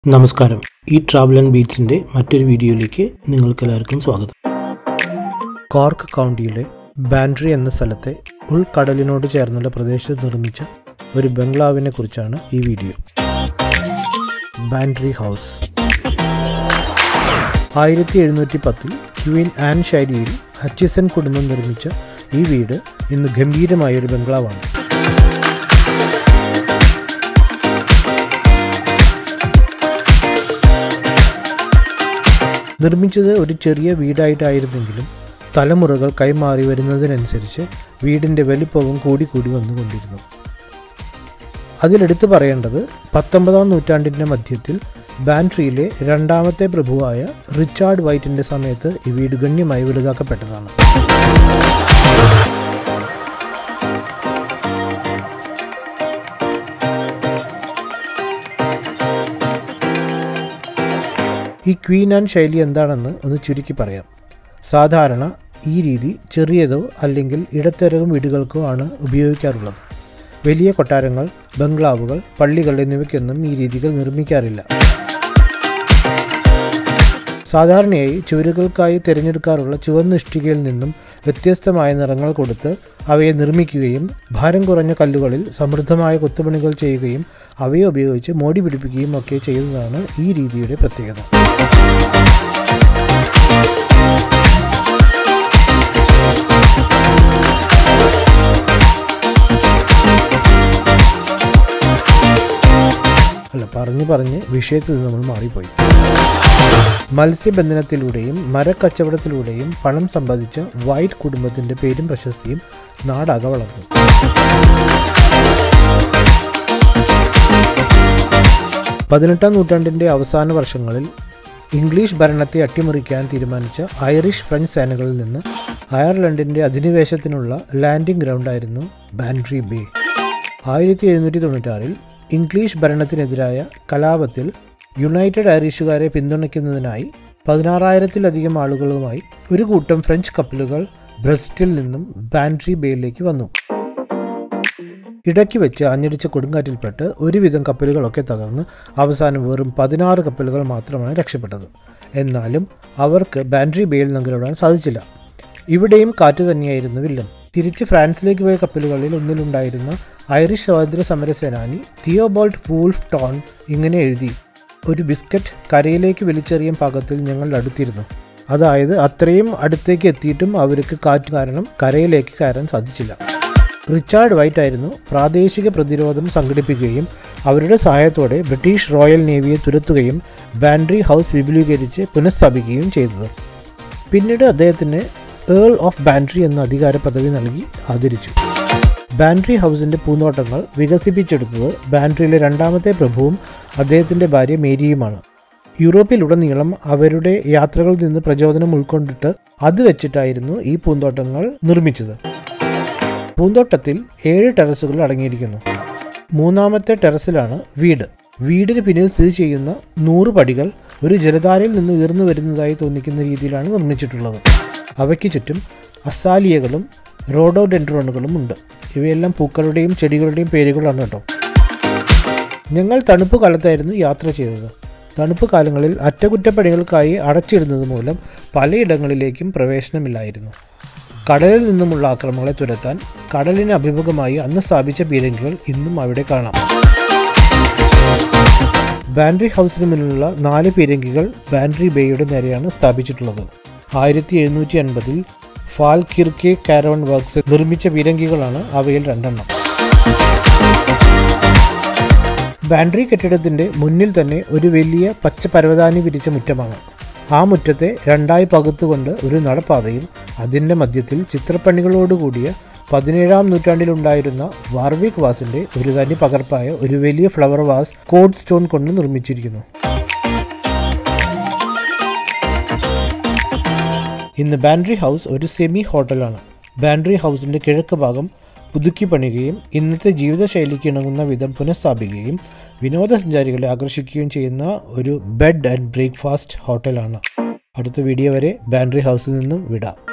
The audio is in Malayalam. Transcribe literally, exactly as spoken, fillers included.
നമസ്കാരം. ഈ ട്രാവൽ ആൻഡ് ബീറ്റ്സിൻ്റെ മറ്റൊരു വീഡിയോയിലേക്ക് നിങ്ങൾക്കെല്ലാവർക്കും സ്വാഗതം. കോർക്ക് കൗണ്ടിയിലെ ബാൻഡ്രി എന്ന സ്ഥലത്തെ ഉൾക്കടലിനോട് ചേർന്നുള്ള പ്രദേശത്ത് നിർമ്മിച്ച ഒരു ബംഗ്ലാവിനെ കുറിച്ചാണ് ഈ വീഡിയോ. ബാൻഡ്രി ഹൗസ് ആയിരത്തി എഴുന്നൂറ്റി പത്തിൽ ക്വീൻ ആൻ ശൈലിയിൽ ഹച്ചിസൺ കുടുംബം നിർമ്മിച്ച ഈ വീട് ഇന്ന് ഗംഭീരമായൊരു ബംഗ്ലാവാണ്. നിർമ്മിച്ചത് ഒരു ചെറിയ വീടായിട്ടായിരുന്നെങ്കിലും തലമുറകൾ കൈമാറി വരുന്നതിനനുസരിച്ച് വീടിൻ്റെ വലിപ്പവും കൂടിക്കൂടി വന്നുകൊണ്ടിരുന്നു. അതിലെടുത്തു പറയേണ്ടത് പത്തൊമ്പതാം നൂറ്റാണ്ടിൻ്റെ മധ്യത്തിൽ ബാൻഡ്രിയിലെ രണ്ടാമത്തെ പ്രഭുവായ റിച്ചാർഡ് വൈറ്റിൻ്റെ സമയത്ത് ഈ വീട് ഗണ്യമായി വലുതാക്കപ്പെട്ടതാണ്. ഈ ക്വീൻ ആൻ ശൈലി എന്താണെന്ന് ഒന്ന് ചുരുക്കി പറയാം. സാധാരണ ഈ രീതി ചെറിയതോ അല്ലെങ്കിൽ ഇടത്തരം വീടുകൾക്കോ ആണ് ഉപയോഗിക്കാറുള്ളത്. വലിയ കൊട്ടാരങ്ങൾ, ബംഗ്ലാവുകൾ, പള്ളികൾ എന്നിവയ്ക്കൊന്നും ഈ രീതികൾ നിർമ്മിക്കാറില്ല. സാധാരണയായി ചുവരുകൾക്കായി തിരഞ്ഞെടുക്കാറുള്ള ചുവന്ന ഇഷ്ടികയിൽ നിന്നും വ്യത്യസ്തമായ നിറങ്ങൾ കൊടുത്ത് അവയെ നിർമ്മിക്കുകയും ഭാരം കുറഞ്ഞ കല്ലുകളിൽ സമൃദ്ധമായ കൊത്തുപണികൾ ചെയ്യുകയും അവയെ ഉപയോഗിച്ച് മോടി പിടിപ്പിക്കുകയും ഒക്കെ ചെയ്യുന്നതാണ് ഈ രീതിയുടെ പ്രത്യേകത. അല്ല പറഞ്ഞു പറഞ്ഞ് വിഷയത്തിൽ നിന്ന് നമ്മൾ മാറിപ്പോയി. മത്സ്യബന്ധനത്തിലൂടെയും മരക്കച്ചവടത്തിലൂടെയും പണം സമ്പാദിച്ച വൈറ്റ് കുടുംബത്തിൻ്റെ പേരും പ്രശസ്തിയും നാടാകെ വളർന്നു. പതിനെട്ടാം നൂറ്റാണ്ടിൻ്റെ അവസാന വർഷങ്ങളിൽ ഇംഗ്ലീഷ് ഭരണത്തെ അട്ടിമറിക്കാൻ തീരുമാനിച്ച ഐറിഷ് ഫ്രഞ്ച് സേനകളിൽ നിന്ന് അയർലൻഡിൻ്റെ അധിനിവേശത്തിനുള്ള ലാൻഡിംഗ് ഗ്രൗണ്ടായിരുന്നു ബാൻഡ്രി ബേ. ആയിരത്തി എഴുന്നൂറ്റി തൊണ്ണൂറ്റാറിൽ ഇംഗ്ലീഷ് ഭരണത്തിനെതിരായ കലാപത്തിൽ യുണൈറ്റഡ് ഐറിഷുകാരെ പിന്തുണയ്ക്കുന്നതിനായി പതിനാറായിരത്തിലധികം ആളുകളുമായി ഒരു കൂട്ടം ഫ്രഞ്ച് കപ്പലുകൾ ബ്രസ്റ്റിൽ നിന്നും ബാൻഡ്രി ബേയിലേക്ക് വന്നു. ഇടയ്ക്ക് വെച്ച് അഞ്ഞടിച്ച കൊടുങ്കാറ്റിൽപ്പെട്ട് ഒരുവിധം കപ്പലുകളൊക്കെ തകർന്ന് അവസാനം വെറും പതിനാറ് കപ്പലുകൾ മാത്രമാണ് രക്ഷപ്പെട്ടത്. എന്നാലും അവർക്ക് ബാൻഡ്രി ബേയിൽ നങ്കൂരമിടാൻ സാധിച്ചില്ല. ഇവിടെയും കാറ്റ് തന്നെയായിരുന്നു വില്ലൻ. തിരിച്ച് ഫ്രാൻസിലേക്ക് പോയ കപ്പലുകളിൽ ഒന്നിലുണ്ടായിരുന്ന ഐറിഷ് സ്വാതന്ത്ര്യ സമര സേനാനി തിയോബോൾട്ട് വൂൾഫ് ടോൺ ഇങ്ങനെ എഴുതി: ഒരു ബിസ്ക്കറ്റ് കരയിലേക്ക് വലിച്ചെറിയാൻ പാകത്തിൽ ഞങ്ങൾ അടുത്തിരുന്നു. അതായത് അത്രയും അടുത്തേക്ക് എത്തിയിട്ടും അവർക്ക് കാറ്റ് കാരണം കരയിലേക്ക് കയറാൻ സാധിച്ചില്ല. റിച്ചാർഡ് വൈറ്റ് ആയിരുന്നു പ്രാദേശിക പ്രതിരോധം സംഘടിപ്പിക്കുകയും അവരുടെ സഹായത്തോടെ ബ്രിട്ടീഷ് റോയൽ നേവിയെ തുരത്തുകയും ബാൻഡ്രി ഹൗസ് വിപുലീകരിച്ച് പുനഃസ്ഥാപിക്കുകയും ചെയ്തത്. പിന്നീട് അദ്ദേഹത്തിന് ഏൾ ഓഫ് ബാൻഡ്രി എന്ന അധികാര പദവി നൽകി ആദരിച്ചു. ബാൻഡ്രി ഹൗസിൻ്റെ പൂന്തോട്ടങ്ങൾ വികസിപ്പിച്ചെടുത്തത് ബാൻഡ്രിയിലെ രണ്ടാമത്തെ പ്രഭുവും അദ്ദേഹത്തിൻ്റെ ഭാര്യ മേരിയുമാണ്. യൂറോപ്പിലുടനീളം അവരുടെ യാത്രകളിൽ നിന്ന് പ്രചോദനം ഉൾക്കൊണ്ടിട്ട് അത് വെച്ചിട്ടായിരുന്നു ഈ പൂന്തോട്ടങ്ങൾ നിർമ്മിച്ചത്. പൂന്തോട്ടത്തിൽ ഏഴ് ടെറസുകൾ അടങ്ങിയിരിക്കുന്നു. മൂന്നാമത്തെ ടെറസിലാണ് വീട്. വീടിന് പിന്നിൽ സ്ഥിതി ചെയ്യുന്ന നൂറ് പടികൾ ഒരു ജലധാരയിൽ നിന്ന് ഉയർന്നു വരുന്നതായി തോന്നിക്കുന്ന രീതിയിലാണ് നിർമ്മിച്ചിട്ടുള്ളത്. അവയ്ക്ക് ചുറ്റും അസാലിയകളും റോഡോഡെൻഡ്രോണുകളും ഉണ്ട്. ഇവയെല്ലാം പൂക്കളുടെയും ചെടികളുടെയും പേരുകളാണ് കേട്ടോ. ഞങ്ങൾ തണുപ്പ് കാലത്തായിരുന്നു യാത്ര ചെയ്തത്. തണുപ്പ് കാലങ്ങളിൽ അറ്റകുറ്റപ്പണികൾക്കായി അടച്ചിടുന്നത് മൂലം പലയിടങ്ങളിലേക്കും പ്രവേശനമില്ലായിരുന്നു. കടലിൽ നിന്നുമുള്ള ആക്രമണങ്ങളെ തുരത്താൻ കടലിന് അഭിമുഖമായി അന്ന് സ്ഥാപിച്ച പീരങ്കികൾ ഇന്നും അവിടെ കാണാം. ബാൻഡ്രി ഹൗസിന് മുന്നിലുള്ള നാല് പീരങ്കികൾ ബാൻഡ്രി ബേയുടെ നേരെയാണ് സ്ഥാപിച്ചിട്ടുള്ളത്. ആയിരത്തി എഴുന്നൂറ്റി അൻപതിൽ ഫാൽകിർക്കെ കാരവൺ വർക്ക്സ് നിർമ്മിച്ച പീരങ്കികളാണ് അവയിൽ രണ്ടെണ്ണം. ബാൻഡ്രി കെട്ടിടത്തിൻ്റെ മുന്നിൽ തന്നെ ഒരു വലിയ പച്ച പരവതാനി വിരിച്ച മുറ്റമാണ്. ആ മുറ്റത്തെ രണ്ടായി പകുത്തുകൊണ്ട് ഒരു നടപ്പാതയും അതിൻ്റെ മധ്യത്തിൽ ചിത്രപ്പണികളോടുകൂടിയ പതിനേഴാം നൂറ്റാണ്ടിലുണ്ടായിരുന്ന വാർവിക് വാസിൻ്റെ ഒരു തനി പകർപ്പായ ഒരു വലിയ ഫ്ലവർ വാസ് കോഡ് സ്റ്റോൺ കൊണ്ട് നിർമ്മിച്ചിരിക്കുന്നു. ഇന്ന് ബാൻഡ്രി ഹൗസ് ഒരു സെമി ഹോട്ടലാണ്. ബാൻഡ്രി ഹൗസിൻ്റെ കിഴക്ക് ഭാഗം പുതുക്കി പണിയുകയും ഇന്നത്തെ ജീവിതശൈലിക്ക് ഇണങ്ങുന്ന വിധം പുനഃസ്ഥാപിക്കുകയും വിനോദസഞ്ചാരികളെ ആകർഷിക്കുകയും ചെയ്യുന്ന ഒരു ബെഡ് ആൻഡ് ബ്രേക്ക്ഫാസ്റ്റ് ഹോട്ടലാണ്. അടുത്ത വീഡിയോ വരെ ബാൻഡ്രി ഹൗസിൽ നിന്നും വിടാം.